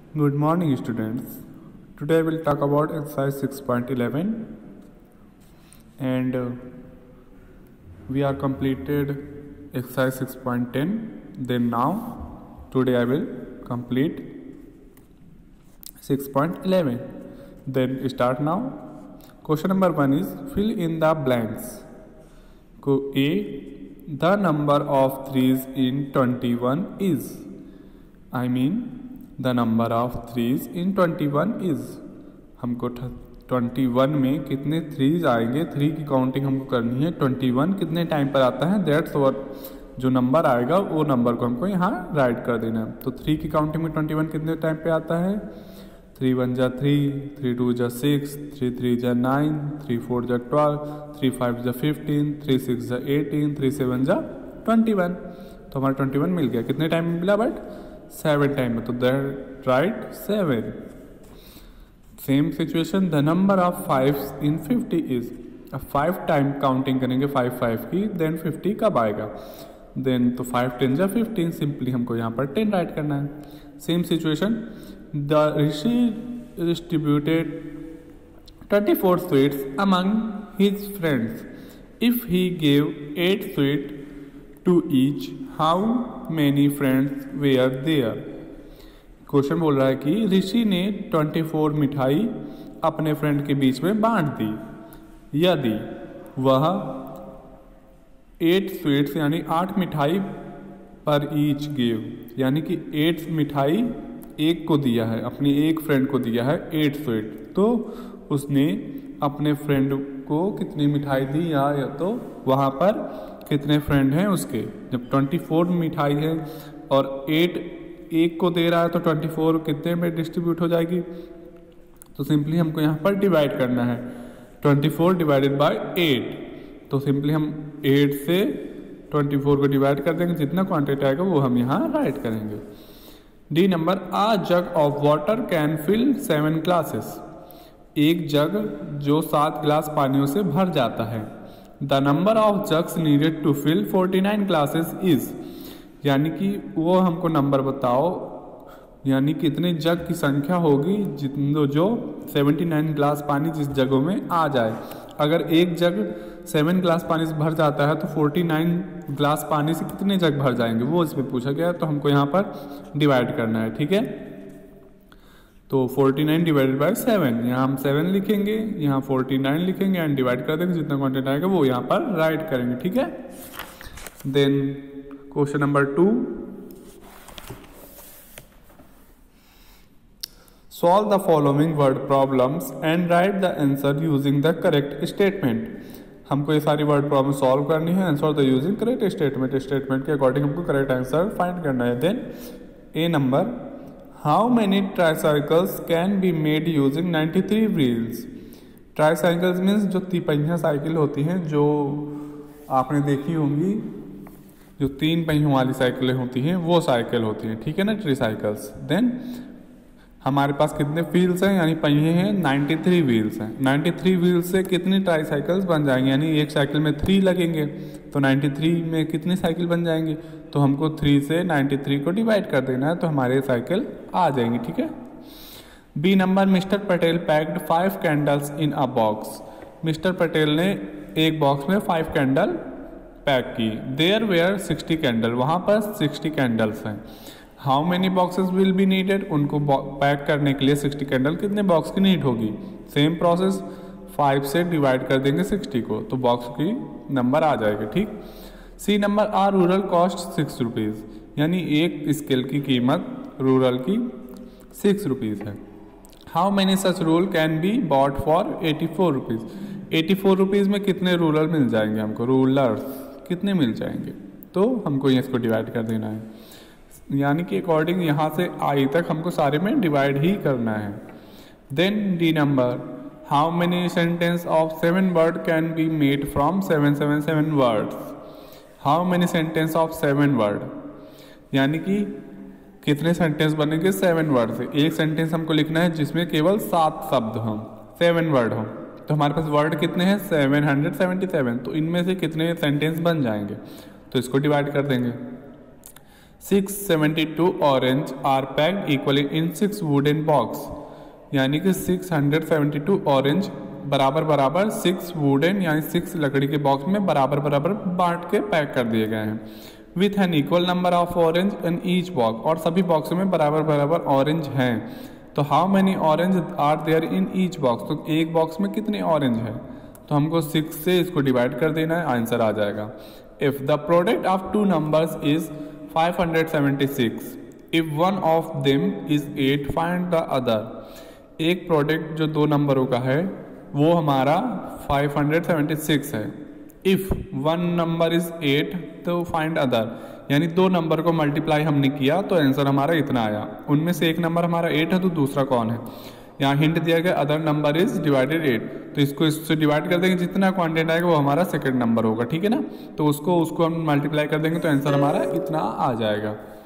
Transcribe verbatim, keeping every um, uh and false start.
Good morning, students. Today we'll talk about exercise six point eleven, and uh, we are completed exercise six point ten. Then now, today I will complete six point eleven. Then start now. Question number one is fill in the blanks. Go A. The number of threes in twenty-one is. I mean. The number of threes in twenty one is, हमको twenty one में कितने threes आएंगे, three की counting हमको करनी है। Twenty one कितने time पर आता है, दैट्स व्हाट जो नंबर आएगा वो नंबर को हमको यहाँ राइट कर देना है। तो थ्री की काउंटिंग में ट्वेंटी वन कितने टाइम पे आता है, थ्री वन जा थ्री, थ्री टू जा सिक्स, थ्री थ्री जा नाइन, थ्री फोर जा ट्वेल्व, थ्री फाइव जा फिफ्टीन, थ्री सिक्स जा एटीन, थ्री सेवन जा ट्वेंटी वन। तो हमारा ट्वेंटी वन मिल गया। कितने टाइम में मिला, बट सेवन टाइम में, तो that right seven. Same situation the number of five in fifty is. अब फाइव टाइम काउंटिंग करेंगे फाइव फाइव की, देन फिफ्टी कब आएगा, देन तो फाइव टेन या फिफ्टीन, सिंपली हमको यहाँ पर टेन राइट करना है। Same situation the Rishi distributed twenty four sweets among his friends. If he gave eight sweet to each, how many friends were there. Question बोल रहा है कि ऋषि ने चौबीस मिठाई अपने फ्रेंड के बीच में बांट दी। यदि वह एट स्वीट्स यानी आठ मिठाई पर ईच गिव, यानी कि एट मिठाई एक को दिया है, अपनी एक फ्रेंड को दिया है एट स्वीट, तो उसने अपने फ्रेंड को कितनी मिठाई दी, या, या तो वहाँ पर कितने फ्रेंड हैं उसके। जब चौबीस मिठाई है और एट एक को दे रहा है तो चौबीस कितने में डिस्ट्रीब्यूट हो जाएगी, तो सिंपली हमको यहाँ पर डिवाइड करना है। चौबीस डिवाइडेड बाय एट, तो सिंपली हम एट से चौबीस को डिवाइड कर देंगे, जितना क्वांटिटी आएगा वो हम यहाँ राइट करेंगे। D number a jug of water can fill seven glasses. एक जग जो सात गिलास पानियों से भर जाता है। The number of jugs needed to fill forty nine glasses is, यानी कि वो हमको नंबर बताओ, यानी कितने जग की संख्या होगी जितने जो सेवेंटी नाइन ग्लास पानी जिस जगों में आ जाए। अगर एक जग सेवन ग्लास पानी से भर जाता है तो फोर्टी नाइन ग्लास पानी से कितने जग भर जाएंगे वो इसमें पूछा गया, तो हमको यहाँ पर डिवाइड करना है। ठीक है, तो forty nine divided by seven, यहाँ हम सेवन लिखेंगे, यहाँ फोर्टी नाइन लिखेंगे एंड डिवाइड कर देंगे, जितना क्वांटिटी आएगा वो यहाँ पर राइट करेंगे। ठीक है, then question number two, solve the following word problems and write the answer using the correct statement. हमको ये सारी वर्ड प्रॉब्लम सॉल्व करनी है, answer the using correct statement, statement के अकॉर्डिंग हमको करेक्ट आंसर फाइंड करना है। Then A number, how many tricycles can be made using ninety three wheels. Tricycles means जो तिपहिया साइकिल होती हैं, जो आपने देखी होंगी, जो तीन पहियों वाली साइकिलें होती हैं वो साइकिल होती हैं। ठीक है ना, ट्राईसाइकिल्स। देन हमारे पास कितने व्हील्स हैं, यानी पहिए हैं, नाइन्टी थ्री व्हील्स हैं। नाइन्टी थ्री व्हील्स से कितनी ट्राईसाइकिल्स बन जाएंगे, यानी एक साइकिल में थ्री लगेंगे, तो नाइन्टी थ्री में कितनी साइकिल बन जाएंगी, तो हमको थ्री से नाइन्टी थ्री को डिवाइड कर देना है, तो हमारे साइकिल आ जाएंगी। ठीक है, B number, Mister Patel packed five candles in a box. Mister Patel ने एक बॉक्स में फाइव कैंडल पैक की। देयर वेयर सिक्सटी कैंडल, वहाँ पर सिक्सटी कैंडल्स हैं। How many boxes will be needed, उनको पैक करने के लिए सिक्सटी कैंडल कितने बॉक्स की नीड होगी। सेम प्रोसेस, फाइव से डिवाइड कर देंगे सिक्सटी को, तो बॉक्स की नंबर आ जाएगी। ठीक, C number, a ruler cost six rupees, यानी एक स्केल की कीमत रूरल की सिक्स रुपीज़ है। How many such ruler can be bought for eighty four rupees. Eighty four rupees में कितने रूरल मिल जाएंगे हमको, रूलर्स कितने मिल जाएंगे, तो हमको इसको डिवाइड कर देना है, यानी कि अकॉर्डिंग यहाँ से आई तक हमको सारे में डिवाइड ही करना है। Then D number, how many sentence of seven word can be made from seven seven seven words. How many sentence of seven word, यानी कि कितने सेंटेंस बनेंगे सेवन वर्ड से। एक सेंटेंस हमको लिखना है जिसमें केवल सात शब्द हों, सेवन वर्ड हों, तो हमारे पास वर्ड कितने हैं, सेवन हंड्रेड सेवेंटी सेवन, तो इनमें से कितने सेंटेंस बन जाएंगे, तो इसको डिवाइड कर देंगे। Six seventy two orange are packed equally in six wooden box, यानी कि six hundred seventy two orange बराबर बराबर सिक्स वुडन यानी सिक्स लकड़ी के बॉक्स में बराबर बराबर बांट के पैक कर दिए गए हैं। With an equal number of orange in each box, और सभी बॉक्स में बराबर बराबर ऑरेंज हैं। तो how many orange are there in each box, तो एक बॉक्स में कितने ऑरेंज है, तो हमको सिक्स से इसको डिवाइड कर देना है, आंसर आ जाएगा। If the product of two numbers is five hundred seventy six, if one of them is eight, find the other. एक प्रोडक्ट जो दो नंबरों का है वो हमारा फाइव हंड्रेड सेवेंटी सिक्स है। If one number is eight तो फाइंड अदर, यानी दो नंबर को मल्टीप्लाई हमने किया तो आंसर हमारा इतना आया। उनमें से एक नंबर हमारा एट है तो दूसरा कौन है, यहाँ हिंट दिया गया other number is divided eight, तो इसको इससे डिवाइड कर देंगे, जितना क्वांटिटी आएगा वो हमारा सेकंड नंबर होगा, ठीक है ना। तो उसको उसको हम मल्टीप्लाई कर देंगे तो आंसर हमारा इतना आ जाएगा।